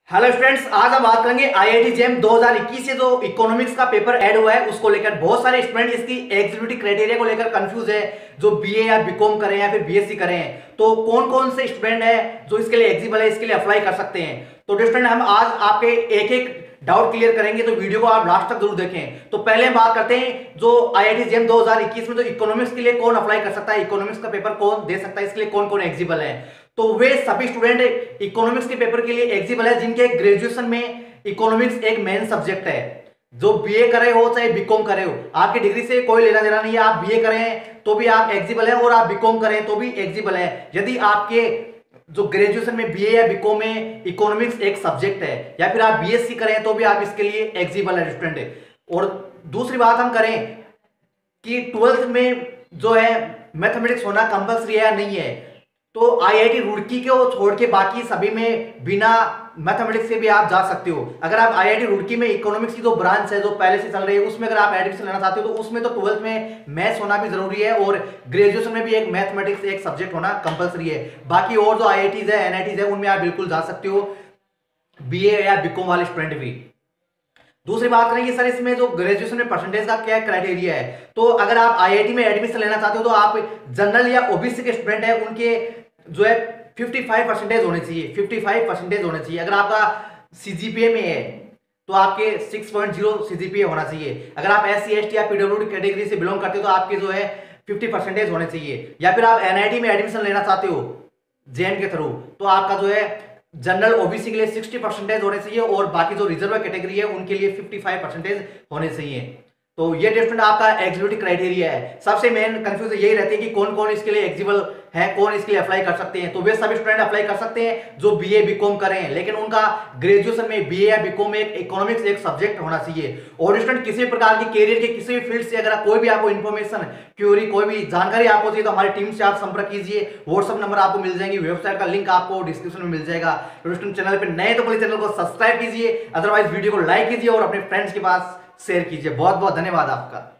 Hello students, आज हम बात करेंगे आईआईटी जेम 2021 से जो इकोनॉमिक्स का पेपर ऐड हुआ है उसको लेकर। बहुत सारे स्टूडेंट इसकी एलिजिबिलिटी क्राइटेरिया को लेकर कंफ्यूज है, जो बीए या बीकॉम करें या फिर बीएससी करें। तो कौन कौन से स्टूडेंट है जो इसके लिए एलिजिबल है, इसके लिए अप्लाई कर सकते हैं। तो स्टूडेंट हम आज आपके एक एक डाउट क्लियर करेंगे, तो वीडियो को आप लास्ट तक जरूर देखें। तो पहले हम बात करते हैं जो आईआईटी जेम 2021 में जो इकोनॉमिक्स के लिए कौन अप्लाई कर सकता है, इकोनॉमिक्स का पेपर कौन दे सकता है, इसके लिए कौन कौन एलिजिबल है। तो वे सभी स्टूडेंट इकोनॉमिक्स के पेपर के लिए एलिजिबल है जिनके ग्रेजुएशन में इकोनॉमिक्स एक मेन सब्जेक्ट है। जो बीए करे हो चाहे बीकॉम करे हो, आपकी डिग्री से कोई लेना देना नहीं है। आप बीए करें तो भी आप एलिजिबल है और आप बीकॉम करें तो भी एलिजिबल है, यदि आपके जो ग्रेजुएशन में बीए या बीकॉम में इकोनॉमिक्स एक सब्जेक्ट है, या फिर आप बीएससी करें तो भी आप इसके लिए एलिजिबल है स्टूडेंट। और दूसरी बात हम करें कि 12th में जो है मैथमेटिक्स होना कंपल्सरी है या नहीं है। तो आईआईटी रुड़की को छोड़ के बाकी सभी में बिना मैथमेटिक्स से भी आप जा सकते हो। अगर आप आईआईटी रुड़की में इकोनॉमिक्स की जो ब्रांच है जो पहले से चल रही है उसमें अगर आप एडमिशन लेना चाहते हो तो उसमें तो 12th में मैथ्स होना भी जरूरी है और ग्रेजुएशन में भी एक मैथमेटिक्स एक सब्जेक्ट होना कंपलसरी है। बाकी और जो आईआईटीज है एनआईटीज है उनमें आप बिल्कुल जा सकते हो, बीए या बीकॉम वाले स्टूडेंट भी। दूसरी बात करेंगे सर इसमें जो ग्रेजुएशन में परसेंटेज का क्या क्राइटेरिया है। तो अगर आप आईआईटी में एडमिशन लेना चाहते हो तो आप जनरल या ओबीसी के स्टूडेंट है, उनके जो है 55% होने चाहिए, 55% होने चाहिए। अगर आपका सीजीपीए में है तो आपके 6.0 सीजीपीए होना चाहिए। अगर आप एससी एसटी या पीडब्ल्यूडी कैटेगरी से बिलोंग करते हो तो आपके जो है 50% होने चाहिए। या फिर आप एनआईटी में एडमिशन लेना चाहते हो जेएम के थ्रू तो आपका जो है जनरल ओबीसी के लिए 60% होने चाहिए और बाकी जो रिजर्व कैटेगरी है उनके लिए 55% होने चाहिए। तो ये डिफरेंट आपका एलिजिबिलिटी क्राइटेरिया है। सबसे मेन कंफ्यूजन यही रहती है कि कौन कौन इसके लिए एलिजिबल है, कौन इसके लिए अप्लाई कर सकते हैं। तो वे सभी स्टूडेंट अप्लाई कर सकते हैं जो बीए बीकॉम करें, लेकिन उनका ग्रेजुएशन में बीए या बीकॉम में इकोनॉमिक्स एक सब्जेक्ट होना चाहिए। और स्टूडेंट किसी भी प्रकार की कैरियर के किसी भी फील्ड से अगर कोई भी आपको इन्फॉर्मेशन क्यूरी कोई भी जानकारी आपको चाहिए तो हमारी टीम से आप संपर्क कीजिए। व्हाट्सएप नंबर आपको मिल जाएंगे, वेबसाइट का लिंक आपको डिस्क्रिप्शन में मिल जाएगा। तो स्टूडेंट चैनल पर नए तो चैनल को सब्सक्राइब कीजिए, अदरवाइज वीडियो को लाइक कीजिए और अपने फ्रेंड्स के पास शेयर कीजिए। बहुत बहुत धन्यवाद आपका।